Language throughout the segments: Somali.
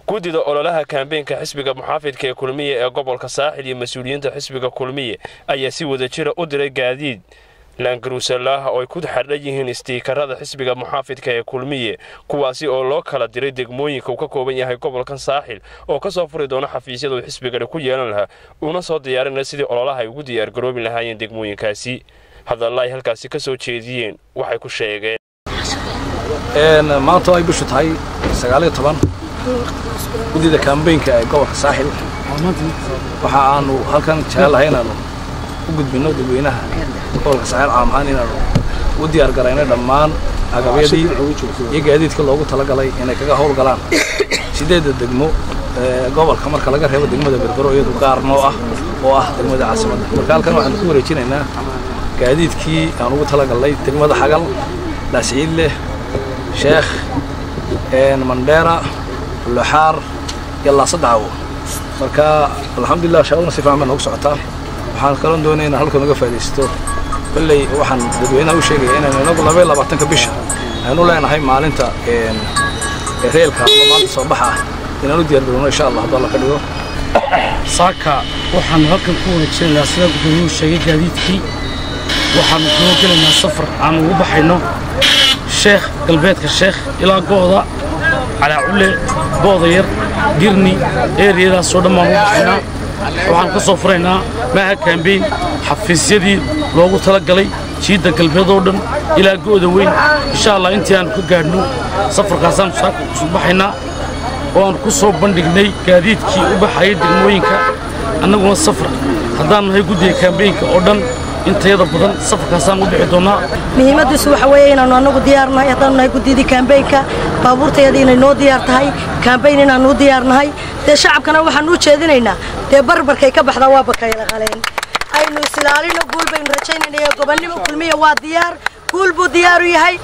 gudida ololaha kaambeenka xisbiga muxaafidka ee kulmiye ee gobolka saaxil iyo mas'uuliyiinta xisbiga kulmiye ayaa si wada jira u diray gaadiid laangaruusalaah oo ay ku xardhan yihiin istiikarada xisbiga muxaafidka ee kulmiye kuwaasi oo loo kala diray degmooyinka uu ka kooban yahay gobolkan saaxil oo ka soo furi doona xafiisyada uu xisbigani ku yeelan lahaa una soo diyaarinaya sidii ololaha ay ugu diyaargaroobi lahaayeen degmooyinkaasi hadalla ay halkaasi ka soo jeediyeen waxay ku sheegeen maanta ay bishu tahay 19 gudida kaambeenka ee gobolka saaxil waxa aanu halkan jecelahay inaanu u gudbino dadweynaha gobolka saaxil caam ahaan inaanu u diyaar garayno dhammaan agabyadii iyo gaadiidka loogu talagalay inay kaga howl galaan sideeda degmo gobolka marka laga reebo degmada Berbero iyadoo gaar noo ah oo ah degmada caasimadda marka halkan waxaan ku wareejinaynaa gaadiidkii aan ugu talagalay degmada Xagal Laasciile Sheekh Mandera Luxaar yalla sadaawo marka alxamdulillah shaqaduna si fiican ugu socotaa waxaan kaloo doonaynaa halkan uga faa'iideysto kullay waxaan dadweynaha u sheegay inaan inagu 22 bisha aanu leenahay maalinta reelka maanta soo baxa inaan u diyaar garowno insha Allah hadda la fadhiyo saaka waxaan halkan ku wareejinaynaa sida gudoomiyaha sheegay gaadiidkii waxaan ku gelaynaa safar aan ugu baxayno Sheekh galbeedka Sheekh ilaa gooda على عله بوضير قرني إيريا صودة ما وحنا وعن كصفرنا ما كامبين حفيز يدي لوجو تلقلي شيء قلب ضودن إلى جود وين إن شاء الله أنتي أنا كجارنو سفر قاسم صباحنا وأنا كصوب بندقني كاديد كي وبحيد الموينك أنا قوم السفر هذا هي جودي كامبين كأردن أنت يا ربنا سفر قاسم ودعونا مهمة سوح وين أنا نقول ديارنا يطلعنا جودي كامبين baabuurta yadiina noo diyaar tahay kaambeyn inaan noo diyaarnahay de shacabkana waxaan u jeedinaynaa de barbarkay ka baxda waa bakayla qaleen aynu islaalino guul baynu rajaynaynaa gobonnimo kulmiye waa diyaar guul buu diyaar u yahay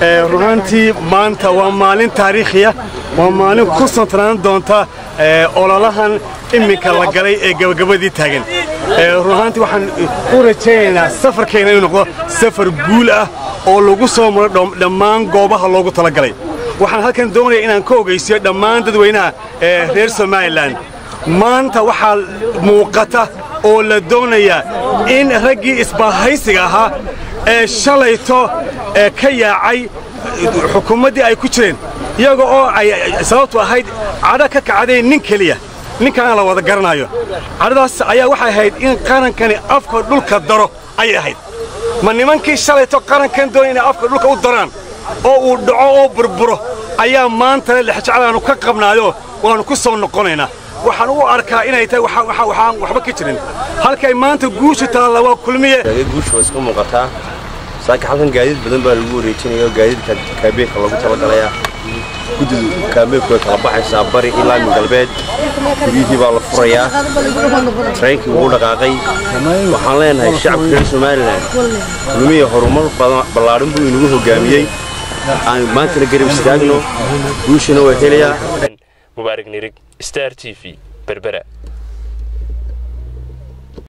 runtii maanta waa maalin taariikhiya waa maalin ku santanaan doonta ololahan iminka la galay ee gabagabadii taagan runtii waxaan u rajaynaynaa safarkeena inuu noqdo safar guul ah oo lagu soo maro dhammaan goobaha loogu talagalay waxaan halkan doonayaa inaan ka ogeysiyo dhammaan dadweynaha reer Somaliland maanta waxaa muuqata oo la doonayaa in raggii isbaahaysiga ahaa ee shalayto ka yaacay xukuumaddii ay ku jireen iyaga oo ay sababtu ahayd cadho ka kacday nin keliya ninkan la wada garanayo cadhadaas ayaa waxay ahayd in qarankani afka dhulka daro ay ahayd ma nimankii shalayto qarankan doonay inay afka dhulka u daraan oo uu dhaco oo burburo ayaa maanta lixjacalaanu ka qabnaayo waanu ku soo noqonaynaa waxaan u arkaa inay tahay waxaan waxba ka jirin halkay maanta guusha taala waa kulmiye guusha isku muuqataa saaka halkan gaadiid badan baa lagu wareejinayo gaadiidka kaambeynka lagu talagalaya gudidu kaambeynka kala baxaysa bari ilaa galbeed gudihii baa la furayaa treenkii uu dhaqaaqay waxaan leenahay shacabka Somaliland kulmiye horumar ballaaran buu inagu hogaamiyay aan maanta garib istaagno guushana waa helaya Mubaarak Nirig Star TV Berbera